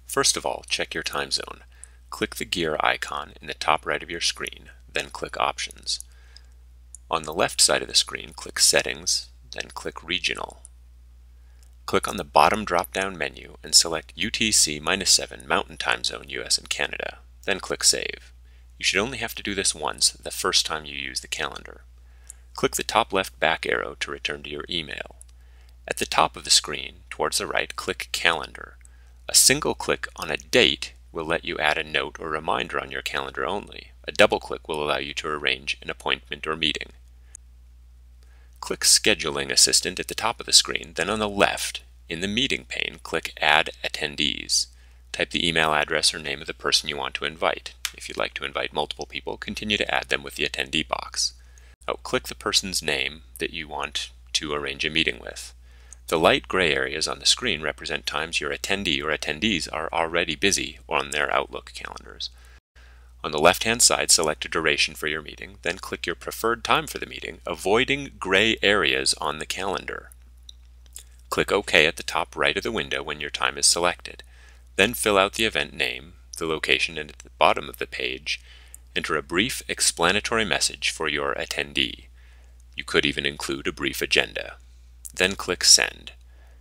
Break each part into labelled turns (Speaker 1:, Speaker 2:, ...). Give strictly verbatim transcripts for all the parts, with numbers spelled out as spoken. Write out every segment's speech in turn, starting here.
Speaker 1: First of all, check your time zone. Click the gear icon in the top right of your screen, then click Options. On the left side of the screen, click Settings, then click Regional. Click on the bottom drop-down menu and select U T C minus seven Mountain Time Zone U S and Canada, then click Save. You should only have to do this once, the first time you use the calendar. Click the top left back arrow to return to your email. At the top of the screen, towards the right, click Calendar. A single click on a date will let you add a note or reminder on your calendar only. A double click will allow you to arrange an appointment or meeting. Click Scheduling Assistant at the top of the screen, then on the left, in the meeting pane, click Add Attendees. Type the email address or name of the person you want to invite. If you'd like to invite multiple people, continue to add them with the attendee box. Oh, click the person's name that you want to arrange a meeting with. The light gray areas on the screen represent times your attendee or attendees are already busy on their Outlook calendars. On the left-hand side, select a duration for your meeting, then click your preferred time for the meeting, avoiding gray areas on the calendar. Click OK at the top right of the window when your time is selected. Then fill out the event name, the location, and at the bottom of the page, enter a brief explanatory message for your attendee. You could even include a brief agenda. Then click Send.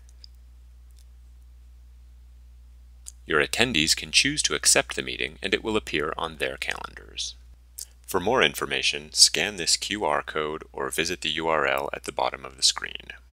Speaker 1: Your attendees can choose to accept the meeting and it will appear on their calendars. For more information, scan this Q R code or visit the U R L at the bottom of the screen.